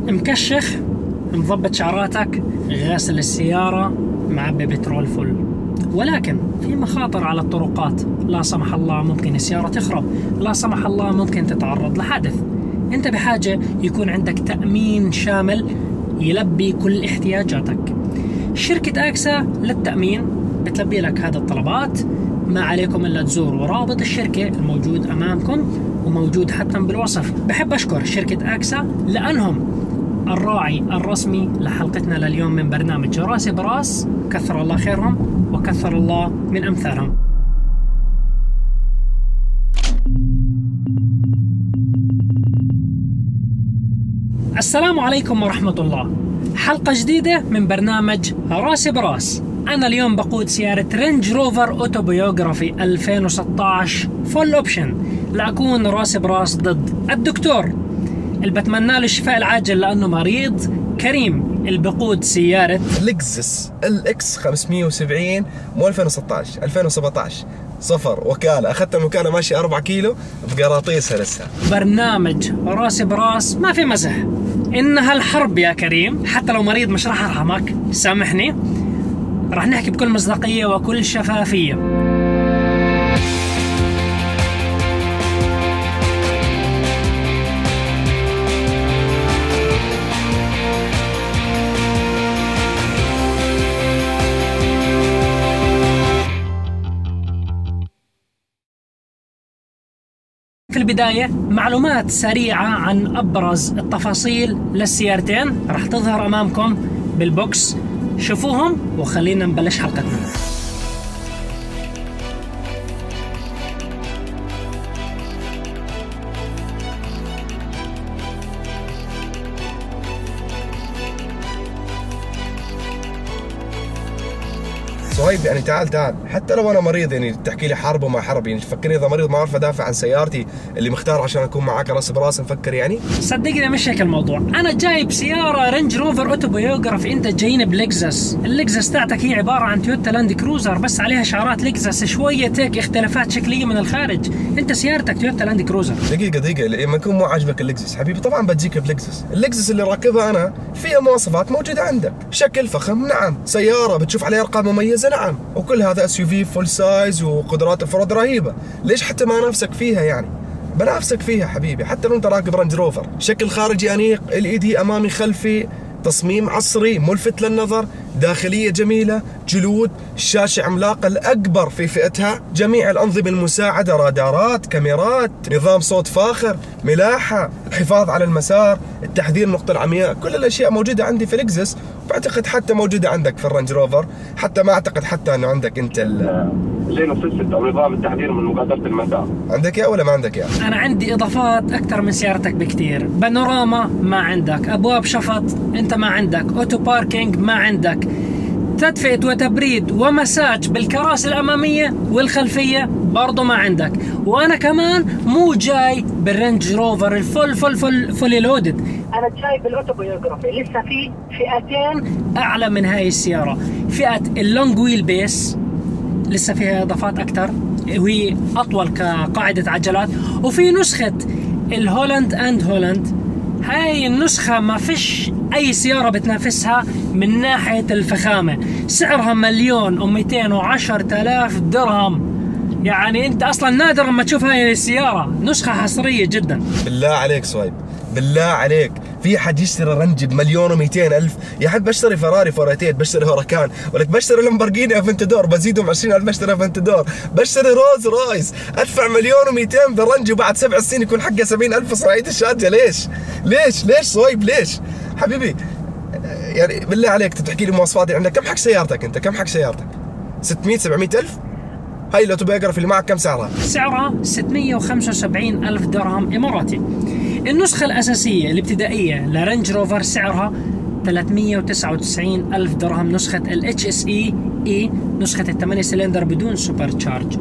مكشخ، مضبط شعراتك، غاسل السيارة، معبي بترول فل. ولكن في مخاطر على الطرقات، لا سمح الله ممكن السيارة تخرب، لا سمح الله ممكن تتعرض لحادث. انت بحاجة يكون عندك تأمين شامل يلبي كل احتياجاتك. شركة أكسا للتأمين بتلبي لك هذه الطلبات. ما عليكم إلا تزوروا رابط الشركة الموجود أمامكم وموجود حتى بالوصف. بحب أشكر شركة أكسا لأنهم الراعي الرسمي لحلقتنا لليوم من برنامج راسي براس. كثر الله خيرهم وكثر الله من أمثالهم. السلام عليكم ورحمة الله. حلقة جديدة من برنامج راسي براس. أنا اليوم بقود سيارة رينج روفر أوتوبيوغرافي 2016 فول أوبشن لأكون راسي براس ضد الدكتور اللي بتمنى له الشفاء العاجل لأنه مريض، كريم، اللي بقود سيارة لكزس LX 570 مو 2016 2017 صفر وكالة. أخذت الوكالة ماشي 4 كيلو بقراطيسها لسه. برنامج راسي براس ما في مزح، إنها الحرب يا كريم. حتى لو مريض مش راح أرحمك، سامحني، راح نحكي بكل مصداقية وكل شفافية. في البداية معلومات سريعة عن أبرز التفاصيل للسيارتين راح تظهر أمامكم بالبوكس، شوفوهم وخلينا نبلش حلقتنا. صهيب يعني تعال حتى لو انا مريض يعني تحكي لي حرب وما حرب، يعني تفكرني اذا مريض ما اعرف ادافع عن سيارتي اللي مختار عشان اكون معاك راس براس نفكر يعني؟ صدقني مش هيك الموضوع. انا جايب سياره رينج روفر اوتوبيوغرافي، انت جايين بلكزس. اللكزس تاعتك هي عباره عن تويوتا لاند كروزر بس عليها شعارات لكزس، شويه هيك اختلافات شكليه من الخارج. انت سيارتك تويوتا لاند كروزر. دقيقه لما يكون مو عاجبك اللكزس حبيبي طبعا بتجيك بلكزس. اللكزس اللي راكبها انا فيها مواصفات موجوده عندك، شكل فخم نعم، سياره بتشوف عليها ارقام مميزه نعم، وكل هذا SUV فول سايز وقدرات فرد رهيبه. ليش حتى ما نفسك فيها يعني؟ بنافسك فيها حبيبي. حتى لو انت راكب رينج روفر، شكل خارجي انيق، LED امامي خلفي، تصميم عصري ملفت للنظر، داخليه جميله، جلود، شاشه عملاقه الاكبر في فئتها، جميع الانظمه المساعده، رادارات، كاميرات، نظام صوت فاخر، ملاحه، الحفاظ على المسار، التحذير نقطه العمياء، كل الاشياء موجوده عندي في لكزس، وبعتقد حتى موجوده عندك في الرينج روفر. حتى ما اعتقد حتى انه عندك انت اللين اسيست او نظام التحذير من مغادره المسار. عندك يا ولا ما عندك يا؟ انا عندي اضافات اكثر من سيارتك بكثير. بانوراما ما عندك، ابواب شفط انت ما عندك، اوتو باركينج ما عندك، تدفئة وتبريد ومساج بالكراسي الأمامية والخلفية برضو ما عندك. وأنا كمان مو جاي بالرينج روفر الفول لودد، أنا جاي بالأوتوبيوغرافي. لسه في فئتين أعلى من هاي السيارة، فئة اللونج ويل بيس لسه فيها إضافات أكتر وهي أطول كقاعدة عجلات، وفي نسخة الهولاند أند هولاند. هاي النسخة ما فيش أي سيارة بتنافسها من ناحية الفخامة. سعرها 1,210,000 درهم. يعني أنت أصلا نادر لما تشوف هاي السيارة، نسخة حصرية جدا. بالله عليك صهيب، بالله عليك، في حد يشتري رنج ب1,200,000؟ يا حد بشتري فراري فوريتيت، بشتري هوراكان، ولك بشتري لامبورجيني افنتادور بزيدهم 20,000 بشتري افنتادور، بشتري روز رايس، ادفع 1,200,000 بالرنج وبعد 7 سنين يكون حقه 70,000 صناعية الشارجة. ليش صهيب ليش؟ حبيبي يعني بالله عليك تحكي لي مواصفات عندك. كم حق سيارتك انت؟ كم حق سيارتك؟ 600-700,000؟ هاي الاوتوبيوغرافي اللي معك كم سعرها؟ سعرها 675,000 درهم اماراتي. النسخة الأساسية الابتدائية لرينج روفر سعرها 399,000 درهم، نسخة HSE نسخة ال8 سلندر بدون سوبر تشارج.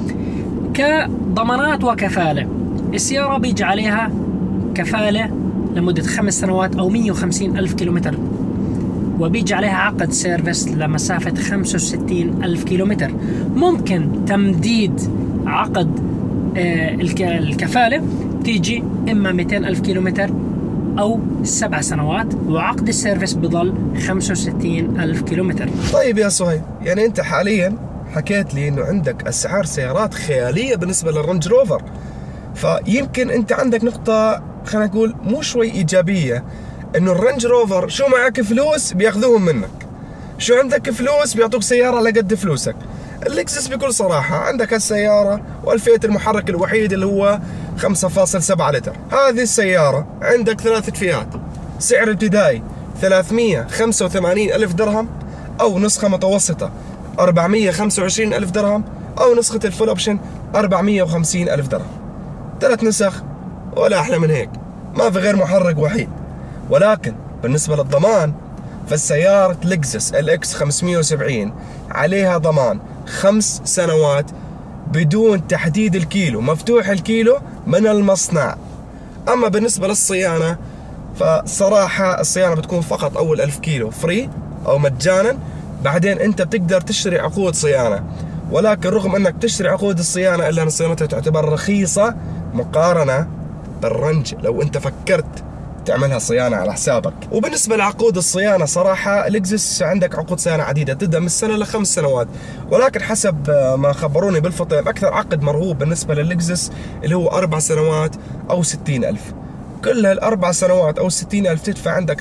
كضمانات وكفالة، السيارة بيجي عليها كفالة لمدة 5 سنوات أو 150,000 كيلومتر، وبيجي عليها عقد سيرفيس لمسافة 65,000 كيلومتر. ممكن تمديد عقد الكفالة تيجي إما 200,000 كيلومتر أو 7 سنوات، وعقد السيرفيس بضل 65,000 كيلومتر. طيب يا صهيب، يعني أنت حاليا حكيت لي إنه عندك أسعار سيارات خيالية بالنسبة للرنج روفر، فيمكن أنت عندك نقطة خلينا نقول مو شوي إيجابية، إنه الرنج روفر شو معك فلوس بياخذوهم منك، شو عندك فلوس بيعطوك سيارة على قد فلوسك. اللكزس بكل صراحة عندك هالسيارة والفئة المحرك الوحيد اللي هو 5.7 لتر. هذه السيارة عندك 3 فئات، سعر ابتدائي 385,000 درهم، أو نسخة متوسطة 425,000 درهم، أو نسخة الفول اوبشن 450,000 درهم. 3 نسخ ولا أحلى من هيك، ما في غير محرك وحيد. ولكن بالنسبة للضمان، فالسيارة لكزس LX 570 عليها ضمان 5 سنوات بدون تحديد الكيلو، مفتوح الكيلو من المصنع. أما بالنسبة للصيانة، فصراحة الصيانة بتكون فقط أول 1000 كيلو فري أو مجانا، بعدين أنت بتقدر تشتري عقود صيانة. ولكن رغم أنك تشتري عقود الصيانة إلا أن صيانتها تعتبر رخيصة مقارنة بالرنج لو أنت فكرت تعملها صيانة على حسابك. وبالنسبة لعقود الصيانة، صراحة لكزس عندك عقود صيانة عديدة تبدأ من سنة ل5 سنوات، ولكن حسب ما خبروني بالفطيم أكثر عقد مرغوب بالنسبة للكزس اللي هو 4 سنوات أو 60,000. كل هال4 سنوات أو 60,000 تدفع عندك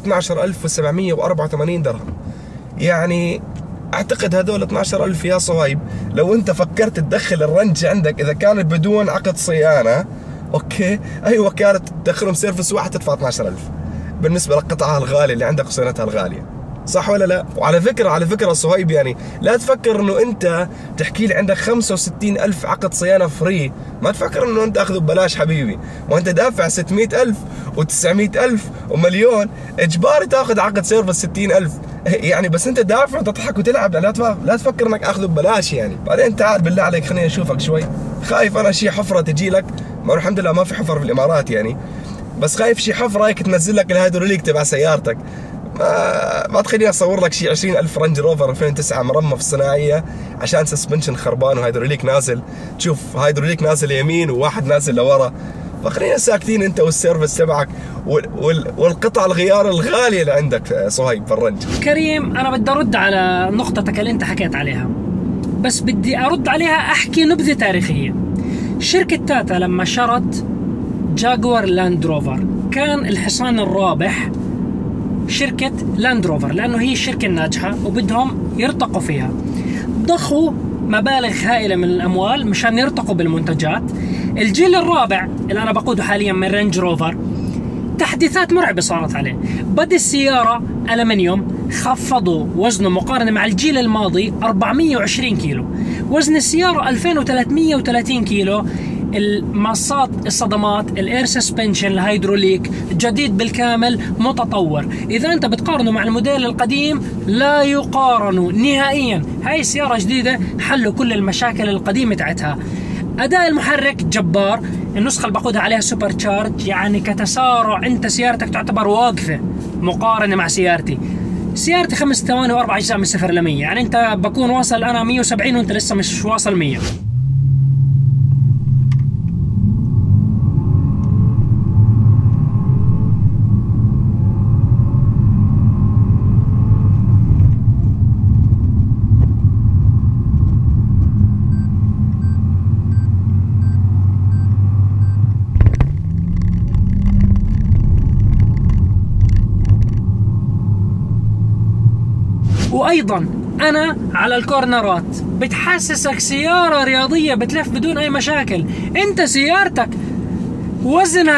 12,784 درهم. يعني أعتقد هذول 12,000 يا صهيب لو أنت فكرت تدخل الرنج عندك إذا كانت بدون عقد صيانة، اوكي ايوه، كانت تدخلهم سيرفس واحد تدفع 12,000 بالنسبه لقطعها الغاليه اللي عندك وصيانتها الغاليه، صح ولا لا؟ وعلى فكره صهيب، يعني لا تفكر انه انت تحكي لي عندك 65,000 عقد صيانه فري، ما تفكر انه انت اخذه ببلاش حبيبي، وانت دافع 600,000 و900,000 ومليون، اجباري تاخذ عقد سيرفس 60,000 يعني. بس انت دافع وتضحك وتلعب، لا تفكر انك اخذه ببلاش يعني. بعدين تعال بالله عليك خليني اشوفك شوي، خايف انا شي حفره تجي لك، ما الحمد لله ما في حفر في الامارات يعني، بس خايف شي حفره هيك تنزل لك الهيدروليك تبع سيارتك. ما تخليني اصور لك شي 20,000 رنج روفر 2009 مرمى في الصناعيه عشان سسبنشن خربان وهيدروليك نازل، تشوف هيدروليك نازل يمين وواحد نازل لورا. فخلينا ساكتين انت والسيرفس تبعك والقطع الغيار الغاليه اللي عندك صهيب في الرنج. كريم، انا بدي ارد على نقطتك اللي انت حكيت عليها، بس بدي ارد عليها احكي نبذه تاريخيه. شركه تاتا لما شرت جاكور لاند روفر كان الحصان الرابح شركة لاند روفر، لأنه هي الشركة الناجحة وبدهم يرتقوا فيها. ضخوا مبالغ هائلة من الأموال مشان يرتقوا بالمنتجات. الجيل الرابع اللي أنا بقوده حاليا من رينج روفر، تحديثات مرعبة صارت عليه. بدأ السيارة ألمنيوم، خفضوا وزنه مقارنة مع الجيل الماضي 420 كيلو، وزن السيارة 2330 كيلو. المصات الصدمات، الاير سسبنشن، الهيدروليك جديد بالكامل متطور. اذا انت بتقارنه مع الموديل القديم لا يقارنوا نهائيا. هاي السيارة جديدة حلوا كل المشاكل القديمة تاعتها. اداء المحرك جبار، النسخة اللي بقودها عليها سوبر تشارج، يعني كتسارع انت سيارتك تعتبر واقفة مقارنة مع سيارتي. سيارتي 5 ثواني و4 اجزاء من 0 ل 100، يعني انت بكون واصل انا 170 وانت لسه مش واصل 100. وايضا انا على الكورنرات بتحسسك سيارة رياضية بتلف بدون اي مشاكل. انت سيارتك وزنها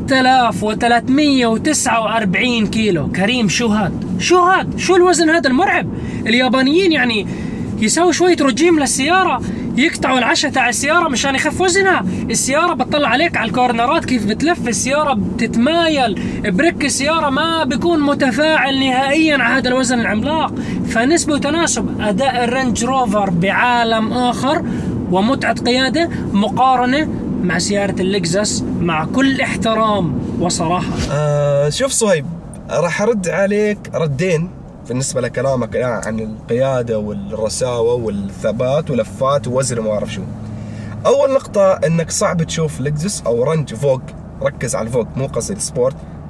3349 كيلو. كريم، شو شو الوزن هذا المرعب؟ اليابانيين يعني يسوي شوية رجيم للسيارة، يقطعوا العشاء تاع السيارة مشان يخف وزنها. السيارة بتطلع عليك على الكورنرات كيف بتلف، السيارة بتتمايل، بريك السيارة ما بيكون متفاعل نهائيا على هذا الوزن العملاق. فنسبة وتناسب أداء الرينج روفر بعالم آخر ومتعة قيادة مقارنة مع سيارة اللكزس، مع كل احترام وصراحة. شوف صهيب، راح أرد عليك ردين بالنسبة لكلامك عن القيادة والرساوة والثبات ولفات ووزن وما أعرف شو. أول نقطة إنك صعب تشوف لكزس أو رنج فوق، ركز على الفوق مو قصدي السبورت،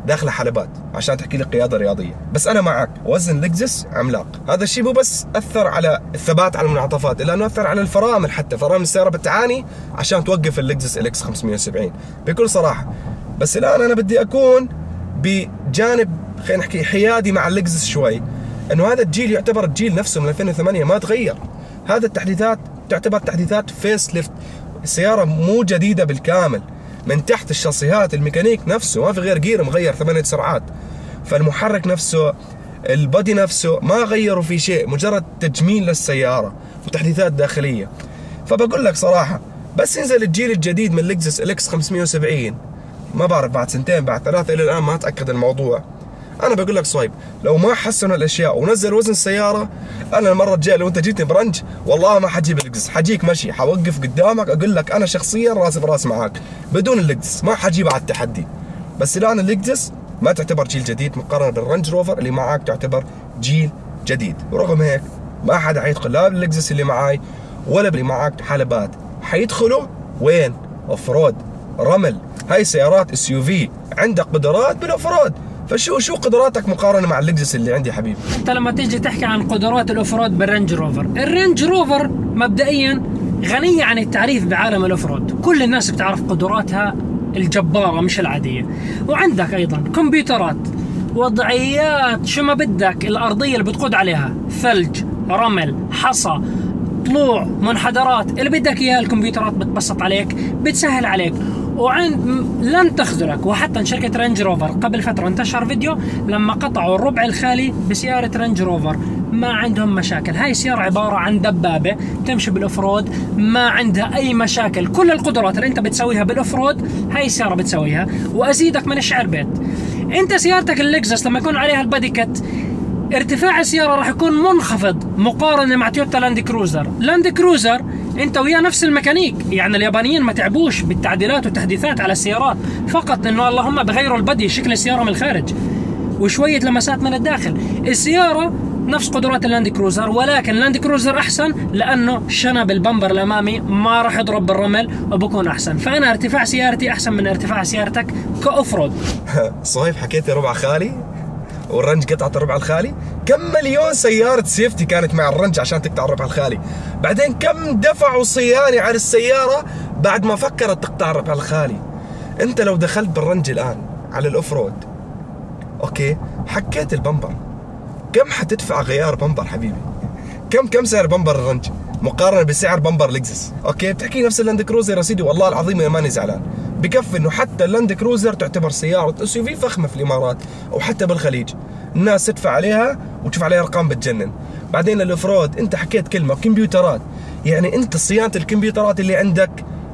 داخله حلبات عشان تحكي لي قياده رياضيه. بس انا معك، وزن لكزس عملاق. هذا الشيء مو بس اثر على الثبات على المنعطفات، الا انه اثر على الفرامل، حتى فرامل السياره بتعاني عشان توقف اللكزس LX 570 بكل صراحه. بس الان انا بدي اكون بجانب خلينا نحكي حيادي مع اللكزس شوي، انه هذا الجيل يعتبر الجيل نفسه من 2008 ما تغير. هذا التحديثات تعتبر تحديثات فيس ليفت، السياره مو جديده بالكامل، من تحت الشاصيهات الميكانيك نفسه ما في غير جير مغير 8 سرعات، فالمحرك نفسه البادي نفسه ما غيروا في شيء، مجرد تجميل للسياره وتحديثات داخليه. فبقول لك صراحه بس ينزل الجيل الجديد من لكزس LX 570 ما بعرف بعد سنتين بعد ثلاثه، الى الان ما اتاكد الموضوع. انا بقول لك صايب لو ما حسنوا الاشياء ونزل وزن السياره، انا المره الجايه لو انت جيتني برنج والله ما حجيب اللكزس، حجيك مشي، حوقف قدامك اقول لك انا شخصيا راس براس معاك بدون اللكزس، ما حجيب على التحدي. بس الان اللكزس ما تعتبر جيل جديد مقارنه بالرنج روفر اللي معاك تعتبر جيل جديد. ورغم هيك ما حدا حيدخل لا باللكزس اللي معاي ولا باللي معاك حلبات، حيدخلوا وين؟ اوف-رود، رمل. هاي سيارات SUV، عندك قدرات بالاوف-رود، فشو قدراتك مقارنه مع اللكزس اللي عندي حبيبي؟ انت لما تيجي تحكي عن قدرات الاوفرود بالرينج روفر، الرينج روفر مبدئيا غنيه عن التعريف بعالم الاوفرود، كل الناس بتعرف قدراتها الجباره مش العاديه. وعندك ايضا كمبيوترات، وضعيات شو ما بدك، الارضيه اللي بتقود عليها ثلج، رمل، حصى، طلوع، منحدرات، اللي بدك اياها الكمبيوترات بتبسط عليك، بتسهل عليك، لن تخذلك. وحتى شركة رينج روفر قبل فترة انتشر فيديو لما قطعوا الربع الخالي بسيارة رينج روفر، ما عندهم مشاكل. هاي السيارة عبارة عن دبابة تمشي بالأوفرود، ما عندها أي مشاكل، كل القدرات اللي أنت بتسويها بالأوفرود هاي السيارة بتسويها. وأزيدك من الشعر بيت، أنت سيارتك اللكزس لما يكون عليها البادي كت، ارتفاع السيارة راح يكون منخفض مقارنة مع تويوتا لاند كروزر. لاند كروزر انت وياه نفس الميكانيك، يعني اليابانيين ما تعبوش بالتعديلات والتحديثات على السيارات، فقط انه اللهم بغيروا البدي شكل السيارة من الخارج وشوية لمسات من الداخل. السيارة نفس قدرات اللاند كروزر، ولكن اللاند كروزر احسن لانه شنب البمبر الامامي ما راح يضرب بالرمل وبكون احسن. فانا ارتفاع سيارتي احسن من ارتفاع سيارتك كاوفرود. صهيب حكيت ربع خالي والرنج قطعت الربع الخالي، كم مليون سيارة سيفتي كانت مع الرنج عشان تقطع الربع الخالي، بعدين كم دفعوا صيانة على السيارة بعد ما فكرت تقطع الربع الخالي. انت لو دخلت بالرنج الان على الاوفرود اوكي حكيت البمبر، كم حتدفع غيار بمبر حبيبي؟ كم سعر بمبر الرنج مقارنة بسعر بمبر لكزس؟ اوكي بتحكي نفس اللاند كروزر يا سيدي، والله العظيم انا ماني زعلان، بكفي انه حتى اللاند كروزر تعتبر سيارة SUV فخمة في الامارات او حتى بالخليج، الناس تدفع عليها وتشوف عليها ارقام بتجنن. بعدين الاوفرود انت حكيت كلمة كمبيوترات، يعني انت صيانة الكمبيوترات اللي عندك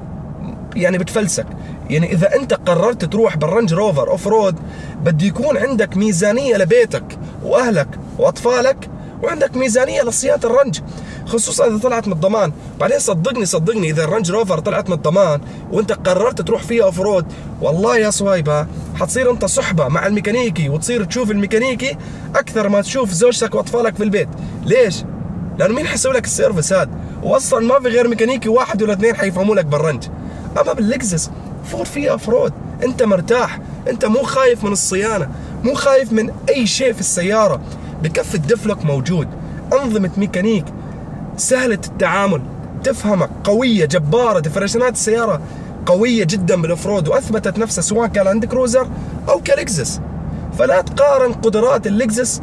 يعني بتفلسك. يعني اذا انت قررت تروح بالرنج روفر اوفرود بده يكون عندك ميزانية لبيتك واهلك واطفالك، وعندك ميزانية لصيانة الرنج، خصوصا اذا طلعت من الضمان. بعدين صدقني اذا الرنج روفر طلعت من الضمان وانت قررت تروح فيها اوفرود، والله يا صهيبه حتصير انت صحبه مع الميكانيكي، وتصير تشوف الميكانيكي اكثر ما تشوف زوجتك واطفالك في البيت. ليش؟ لانه مين حيسوي لك السيرفيس هذا؟ واصلا ما في غير ميكانيكي واحد ولا اثنين حيفهموا لك بالرنج. اما باللكزس فور فيها اوفرود انت مرتاح، انت مو خايف من الصيانه، مو خايف من اي شيء في السياره، بكفي الدفلوك موجود، انظمه ميكانيك سهله التعامل، تفهمك، قويه جباره، ديفرنشنات السياره قويه جدا بالاوفرود واثبتت نفسها سواء كان لاند كروزر او كلكزس. فلا تقارن قدرات اللكزس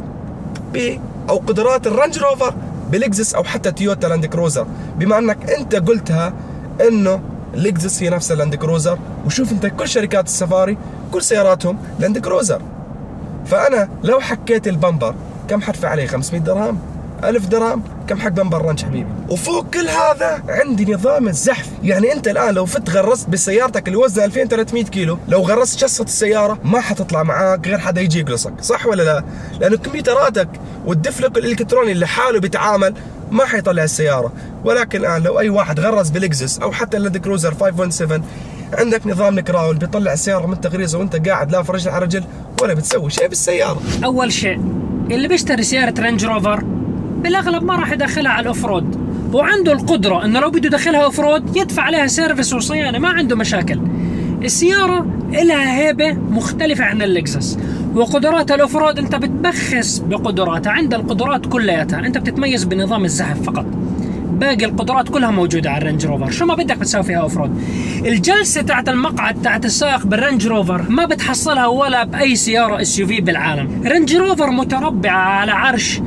او قدرات الرانج روفر بلكزس او حتى تويوتا لاند كروزر، بما انك انت قلتها انه لكزس هي نفس اللاند كروزر، وشوف انت كل شركات السفاري كل سياراتهم لاند كروزر. فانا لو حكيت البمبر كم حدفع عليه؟ 500 درهم؟ 1000 درهم؟ كم حق بمبر رانش حبيبي؟ وفوق كل هذا عندي نظام الزحف، يعني انت الان لو فت غرست بسيارتك اللي وزنها 2300 كيلو، لو غرست شصة السيارة ما حتطلع معاك غير حدا يجي يقلصك، صح ولا لا؟ لانه كمبيوتراتك والدفلك الالكتروني اللي حاله بيتعامل ما حيطلع السيارة. ولكن الان لو اي واحد غرز بلكزس او حتى اللاند كروزر 517 عندك نظام الكراول بيطلع السيارة من تغريزة وانت قاعد لا فرجل على رجل ولا بتسوي شيء بالسيارة. اول شيء اللي بيشتري سيارة رينج روفر بالاغلب ما راح يدخلها على الاوفرود، وعنده القدرة انه لو بده يدخلها اوفرود يدفع عليها سيرفيس وصيانة، ما عنده مشاكل. السيارة لها هيبة مختلفة عن اللكزس، وقدرات الأوفرود أنت بتبخس بقدراتها، عند القدرات كلياتها أنت بتتميز بنظام الزحف فقط، باقي القدرات كلها موجودة على الرينج روفر. شو ما بدك بتساوي فيها أوفرود. الجلسة تاعت المقعد تاعت السائق بالرينج روفر ما بتحصلها ولا بأي سيارة SUV بالعالم. رينج روفر متربعة على عرش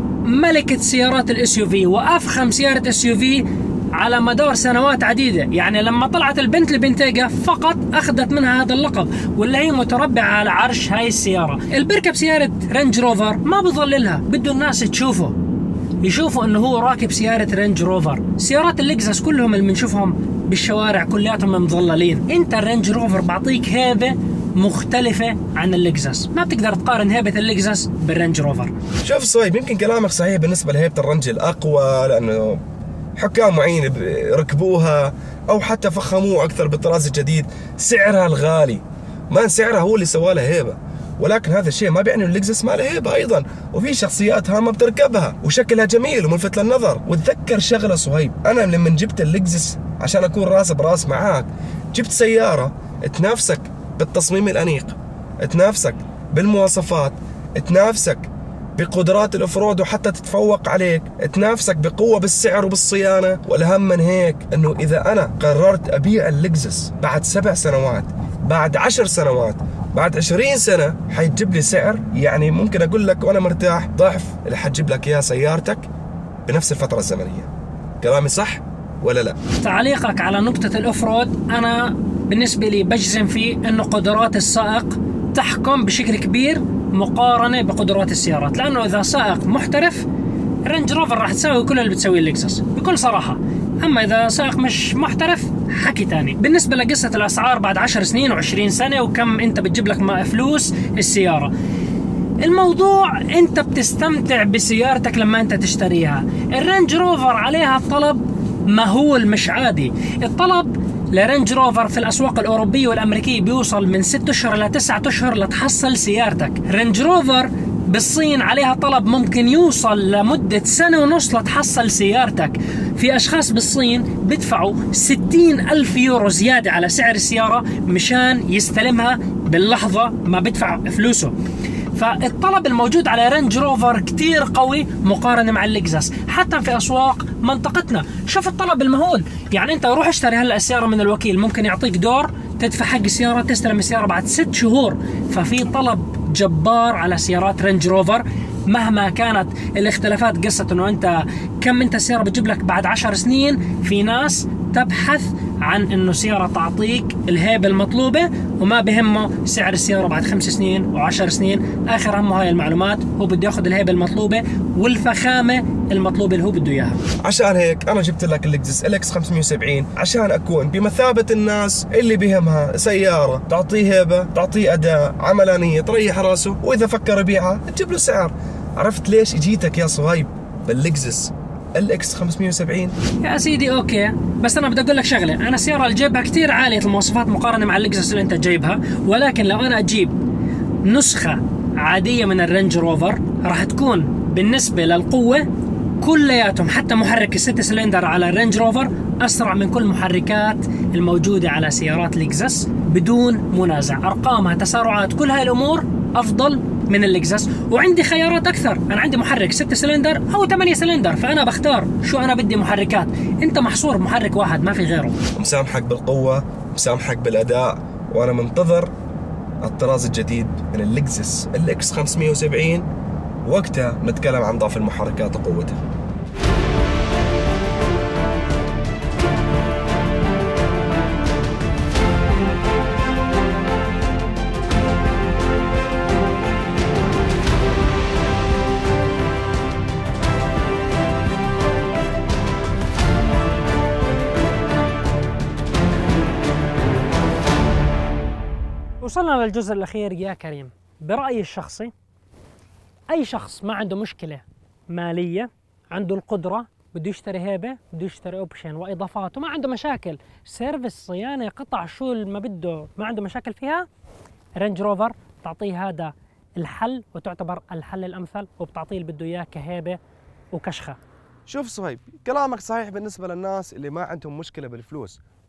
ملكة سيارات الSUV وأفخم سيارة SUV على مدار سنوات عديدة. يعني لما طلعت البنتلي بنتيجا فقط أخذت منها هذا اللقب، واللي هي متربعة على عرش هاي السيارة. البركب سيارة رينج روفر ما بظللها، بده الناس تشوفه، يشوفوا انه هو راكب سيارة رينج روفر. سيارات اللكزس كلهم اللي بنشوفهم بالشوارع كلياتهم مظللين، انت الرينج روفر بعطيك هيبة مختلفة عن اللكزس، ما بتقدر تقارن هيبة اللكزس بالرينج روفر. شوف صهيب، يمكن كلامك صحيح بالنسبة لهيبة الرنج الأقوى، لأنه حكام معين ركبوها أو حتى فخموه أكثر بالطراز الجديد. سعرها الغالي، ما سعرها هو اللي سوالها هيبة، ولكن هذا الشيء ما بيعني اللكزس ما له هيبة أيضا، وفي شخصيات هامة بتركبها وشكلها جميل وملفت للنظر. وتذكر شغلة صهيب، أنا لما جبت اللكزس عشان أكون راس براس معاك، جبت سيارة تنافسك بالتصميم الأنيق، تنافسك بالمواصفات، تنافسك بقدرات الأوفرود وحتى تتفوق عليك، تنافسك بقوة بالسعر وبالصيانة. والأهم من هيك أنه إذا أنا قررت أبيع اللكزس بعد 7 سنوات، بعد 10 سنوات، بعد 20 سنة، حيجيب لي سعر يعني ممكن أقول لك وأنا مرتاح ضعف اللي حتجيب لك إياه سيارتك بنفس الفترة الزمنية. كلامي صح ولا لا؟ تعليقك على نقطة الأوفرود، أنا بالنسبة لي بجزم فيه أنه قدرات السائق تحكم بشكل كبير مقارنة بقدرات السيارات، لأنه إذا سائق محترف الرينج روفر راح تساوي كل اللي بتسويه اللكزس بكل صراحة، أما إذا سائق مش محترف حكي تاني. بالنسبة لقصة الأسعار بعد 10 سنين و20 سنة وكم أنت بتجيب لك ما فلوس السيارة، الموضوع أنت بتستمتع بسيارتك لما أنت تشتريها. الرينج روفر عليها طلب مهول مش عادي. الطلب لرينج روفر في الأسواق الأوروبية والأمريكية بيوصل من 6 أشهر إلى 9 أشهر لتحصل سيارتك. رينج روفر بالصين عليها طلب ممكن يوصل لمدة 1.5 سنة لتحصل سيارتك. في أشخاص بالصين بدفعوا 60,000 يورو زيادة على سعر السيارة مشان يستلمها باللحظة ما بدفع فلوسه. فالطلب الموجود على رينج روفر كتير قوي مقارنة مع اللكزس، حتى في أسواق منطقتنا. شوف الطلب المهول، يعني أنت روح اشتري هلأ السيارة من الوكيل، ممكن يعطيك دور تدفع حق السيارة تستلم السيارة بعد 6 شهور. ففي طلب جبار على سيارات رينج روفر مهما كانت الاختلافات. قصة انه انت كم انت السيارة بتجيب لك بعد 10 سنين، في ناس تبحث عن انه سيارة تعطيك الهيبة المطلوبة وما بهمه سعر السيارة بعد 5 سنين و10 سنين. اخر همه هاي المعلومات، هو بده ياخذ الهيبة المطلوبة والفخامة المطلوبة اللي هو بده اياها. عشان هيك انا جبت لك اللكزس LX 570 عشان اكون بمثابة الناس اللي بهمها سيارة تعطيه هيبة، تعطيه اداء، عملانية، تريح راسه، واذا فكر يبيعها تجيب له سعر. عرفت ليش اجيتك يا صهيب باللكزس LX 570؟ يا سيدي اوكي، بس انا بدي اقول لك شغله، انا السياره اللي جايبها كثير عاليه المواصفات مقارنه مع اللكزس اللي انت جايبها، ولكن لو انا اجيب نسخه عاديه من الرينج روفر راح تكون بالنسبه للقوه كلياتهم، حتى محرك ال6 سلندر على الرينج روفر اسرع من كل محركات الموجوده على سيارات لكزس بدون منازع. ارقامها، تسارعات، كل هاي الامور افضل من اللكزس. وعندي خيارات اكثر، انا عندي محرك 6 سلندر او 8 سلندر، فانا بختار شو انا بدي محركات. انت محصور بمحرك واحد ما في غيره. مسامحك بالقوه، مسامحك بالاداء، وانا منتظر الطراز الجديد من اللكزس LX 570، وقتها نتكلم عن ضعف المحركات وقوتها. وصلنا للجزء الأخير يا كريم. برأيي الشخصي، أي شخص ما عنده مشكلة مالية، عنده القدرة، بده يشتري هيبة، بده يشتري اوبشن وإضافات وما عنده مشاكل، سيرفيس، صيانة، قطع، شو ما بده ما عنده مشاكل فيها، رينج روفر تعطيه هذا الحل وتعتبر الحل الأمثل، وبتعطيه اللي بده إياه كهيبة وكشخة. شوف صهيب، كلامك صحيح بالنسبة للناس اللي ما عندهم مشكلة بالفلوس،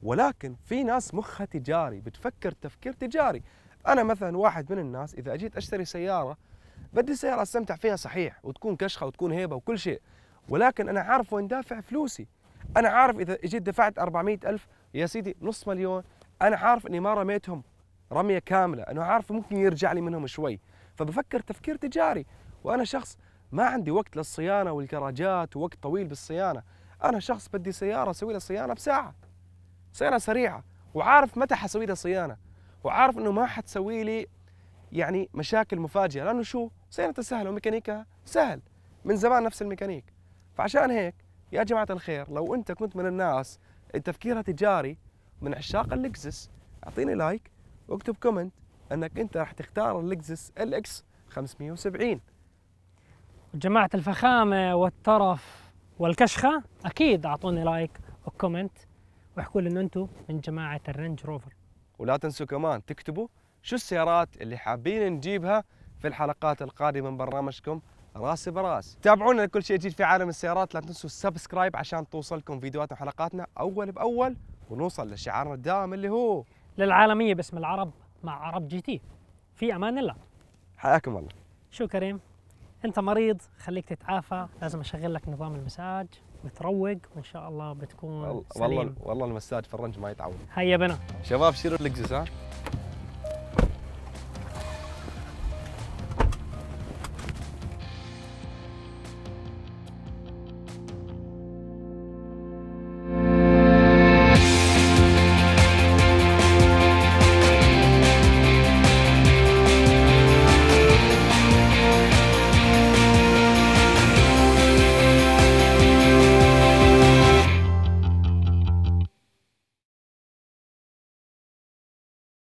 ولكن في ناس مخها تجاري، بتفكر تفكير تجاري. انا مثلا واحد من الناس اذا اجيت اشتري سياره بدي سياره استمتع فيها صحيح، وتكون كشخه وتكون هيبه وكل شيء، ولكن انا عارف وين دافع فلوسي. انا عارف اذا اجيت دفعت 400,000 يا سيدي نص مليون، انا عارف اني ما رميتهم رميه كامله، انا عارف ممكن يرجع لي منهم شوي، فبفكر تفكير تجاري. وانا شخص ما عندي وقت للصيانه والكراجات ووقت طويل بالصيانه، انا شخص بدي سياره اسوي لها صيانه بساعه، صيانه سريعه، وعارف متى حسوي لها صيانه، وعارف انه ما حتسوي لي يعني مشاكل مفاجئه، لانه شو صيانتها سهله وميكانيكها سهل، من زمان نفس الميكانيك. فعشان هيك يا جماعه الخير، لو انت كنت من الناس تفكيرها تجاري من عشاق اللكزس، اعطيني لايك واكتب كومنت انك انت راح تختار اللكزس LX 570. جماعة الفخامة والترف والكشخة أكيد أعطوني لايك وكومنت واحكوا لي إنه أنتم من جماعة الرينج روفر. ولا تنسوا كمان تكتبوا شو السيارات اللي حابين نجيبها في الحلقات القادمة من برنامجكم راس براس. تابعونا لكل شيء جديد في عالم السيارات، لا تنسوا السبسكرايب عشان توصلكم فيديوهاتنا وحلقاتنا أول بأول، ونوصل لشعارنا الدائم اللي هو للعالمية باسم العرب مع عرب GT. في أمان الله. حياكم الله. شو كريم، أنت مريض خليك تتعافى، لازم أشغل لك نظام المساج بتروق وإن شاء الله بتكون سليم. والله المساج في الرنج ما يتعود. هيا بنا شباب شيلوا اللكزس ها.